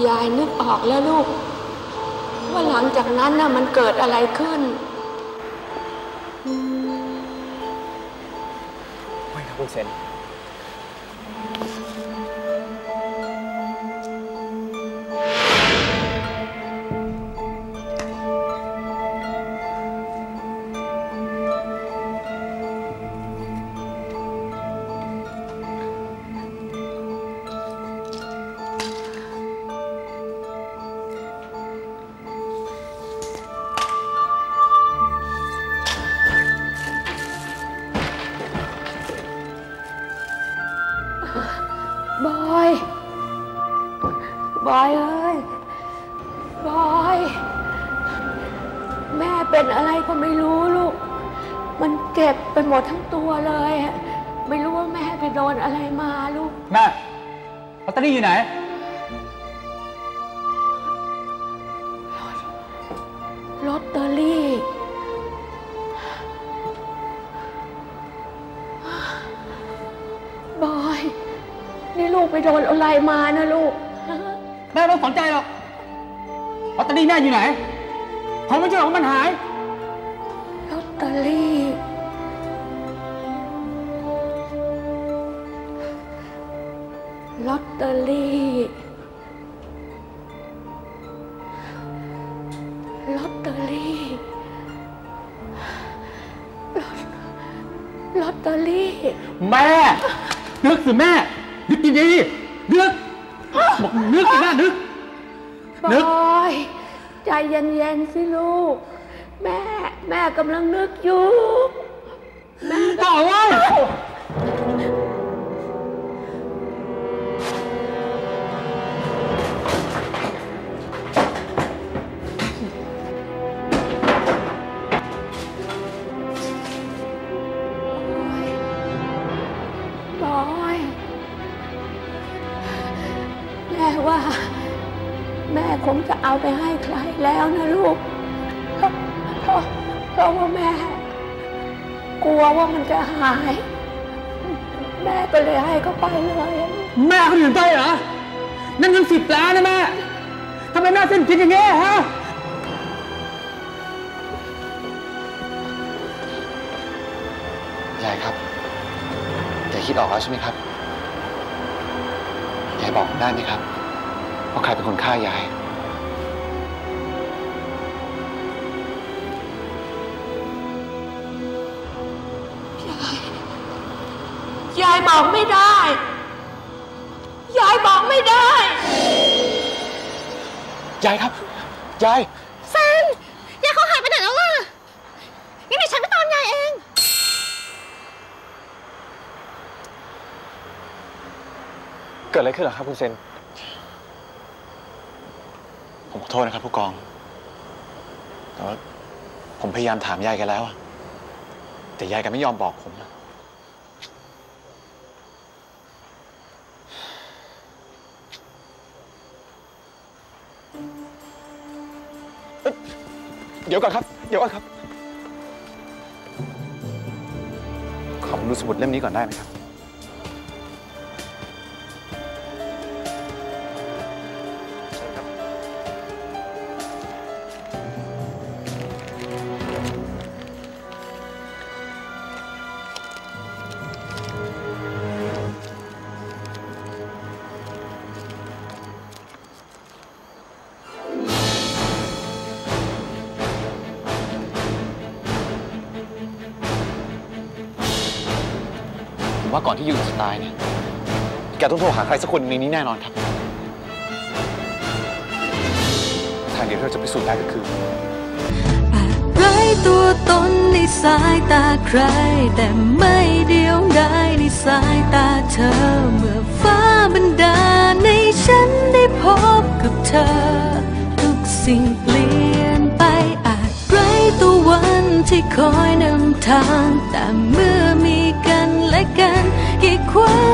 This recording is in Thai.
ยายนึกออกแล้วลูกว่าหลังจากนั้นน่ะมันเกิดอะไรขึ้นไม่ครับคุณเซนบอยเอ้ยบอยแม่เป็นอะไรก็ไม่รู้ลูกมันเจ็บไปหมดทั้งตัวเลยไม่รู้ว่าแม่ไปโดนอะไรมาลูกแม่ลอตเตอรี่อยู่ไหนลอตเตอรี่บอยนี่ลูกไปโดนอะไรมานะลูกแม่ไม่ต้องสนใจหรอกลอตเตอรี่แม่อยู่ไหนผมไม่เชื่อของมันหายลอตเตอรี่ลอตเตอรี่ลอตเตอรี่ลอตเตอรี่แม่นึกสิแม่นึกดีๆนึกบอกนึกสิแม่นึกบอยใจเย็นๆสิลูกแม่กำลังนึกอยู่แม่ต่อว่าแม่คงจะเอาไปให้ใครแล้วนะลูกเพราะว่าแม่กลัวว่ามันจะหายแม่ก็เลยให้เขาไปเลยแม่เขาถึงไปเหรอนั่นเงิน10 ล้านนะแม่ทำไมแม่เส้นคิดอย่างงี้ฮะยายครับยายคิดออกแล้วใช่ไหมครับยายบอกผมได้ไหมครับว่าใครเป็นคนฆ่ายายยายบอกไม่ได้ยายบอกไม่ได้ยายครับยายเซนยายเขาหายไปไหนแล้วล่ะงั้นเดี๋ยวฉันไปตามยายเองเกิดอะไรขึ้นเหรอครับคุณเซนผมขอโทษนะครับผู้กองแต่ว่าผมพยายามถามยายแกแล้วแต่ยายแกไม่ยอมบอกผมเดี๋ยวก่อนครับขอผมดูสมุดเล่มนี้ก่อนได้ไหมครับว่าก่อนที่ยูจะตายเนี่ยแกต้องโทรหาใครสักคนในนี้แน่นอนครับทางเดียวที่เราจะพิสูจน์ได้ก็คือไร้ตัวตนในสายตาใครแต่ไม่เดียวดายในสายตาเธอเมื่อฟ้าบันดาลให้ฉันได้พบกับเธอทุกสิ่งเปลี่ยนไปอาจไร้ตัววันที่คอยนำทางแต่เมื่อมีกันและกันกีดขวาง